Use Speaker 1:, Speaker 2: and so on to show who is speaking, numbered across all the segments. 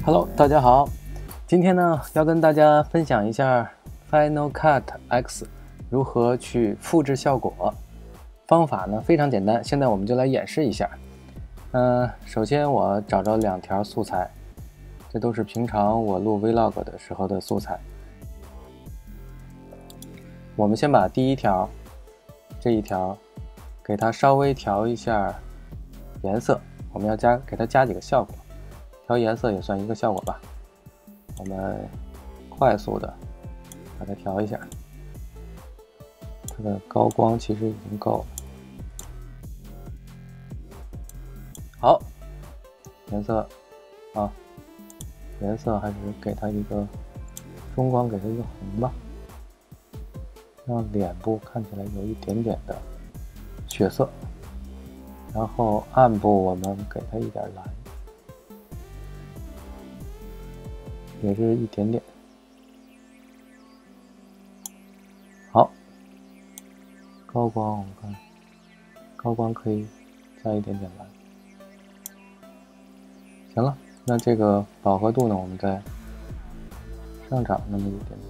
Speaker 1: Hello， 大家好，今天呢要跟大家分享一下 Final Cut X 如何去复制效果。方法呢非常简单，现在我们就来演示一下。首先我找着2条素材，这都是平常我录 Vlog 的时候的素材。我们先把第一条这一条给它稍微调一下颜色，我们要给它加几个效果。调颜色也算一个效果吧，我们快速的把它调一下，它的高光其实已经够了。好，颜色啊，颜色还是给它一个中光，给它一个红吧，让脸部看起来有一点点的血色，然后暗部我们给它一点蓝。也是一点点。好，高光我们看，高光可以加一点点蓝。行了，那这个饱和度呢，我们再上涨那么一点点，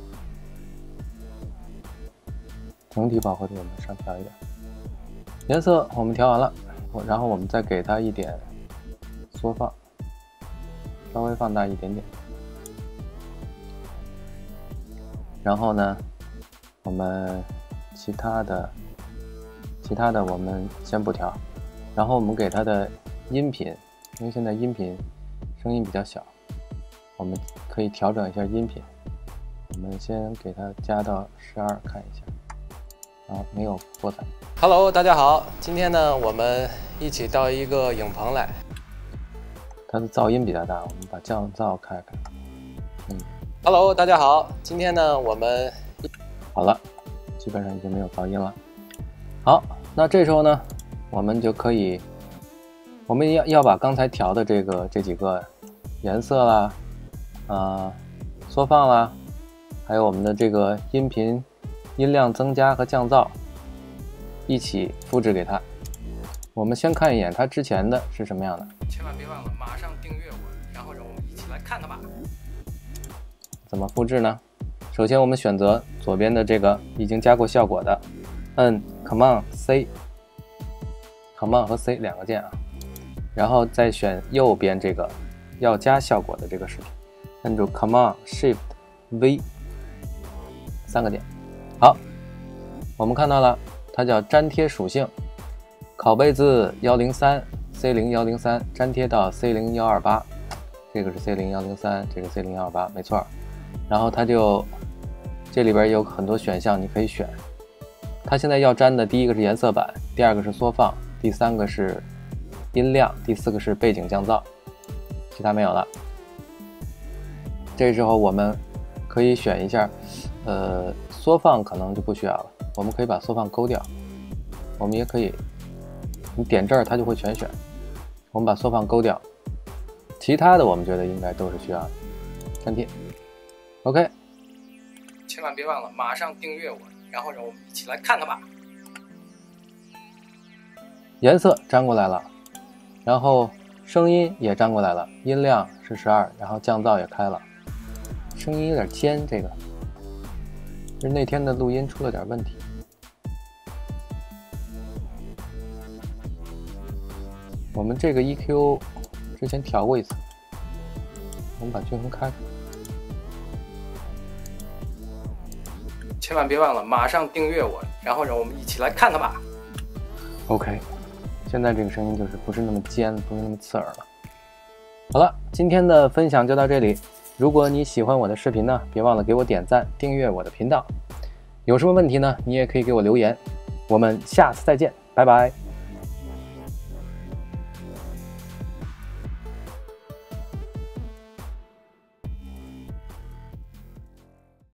Speaker 1: 整体饱和度我们上调一点。颜色我们调完了，然后我们再给它一点缩放，稍微放大一点点。然后呢，我们其他的我们先不调，然后我们给它的音频，因为现在音频声音比较小，我们可以调整一下音频。我们先给它加到12，看一下，啊，没有波彩。Hello， 大家好，今天呢，我们一起到一个影棚来，它的噪音比较大，我们把降噪开开。Hello， 大家好，今天呢我们好了，基本上已经没有噪音了。好，那这时候呢，我们就可以，我们要把刚才调的这几个颜色啦，缩放啦，还有我们的这个音频音量增加和降噪一起复制给它。我们先看一眼它之前的是什么样的，千万别忘了马上订阅我，然后让我们一起来看它吧。怎么复制呢？首先我们选择左边的这个已经加过效果的，摁 Command C， Command 和 C 2个键啊，然后再选右边这个要加效果的这个视频，摁住 Command Shift V 3个键。好，我们看到了，它叫粘贴属性，拷贝自103 C0103 粘贴到 C0128， 这个是 C0103， 这个 C0128， 没错。然后它就这里边有很多选项你可以选，它现在要粘的第一个是颜色板，第2个是缩放，第3个是音量，第4个是背景降噪，其他没有了。这时候我们可以选一下，缩放可能就不需要了，我们可以把缩放勾掉，我们也可以，你点这儿它就会全选，我们把缩放勾掉，其他的我们觉得应该都是需要的，粘贴。OK， 千万别忘了马上订阅我，然后让我们一起来看它吧。颜色粘过来了，然后声音也粘过来了，音量是12，然后降噪也开了。声音有点尖，这个是那天的录音出了点问题。我们这个 EQ 之前调过一次，我们把均衡开开。千万别忘了马上订阅我，然后让我们一起来看它吧。OK， 现在这个声音就是不是那么尖，不是那么刺耳了。好了，今天的分享就到这里。如果你喜欢我的视频呢，别忘了给我点赞，订阅我的频道。有什么问题呢，你也可以给我留言。我们下次再见，拜拜。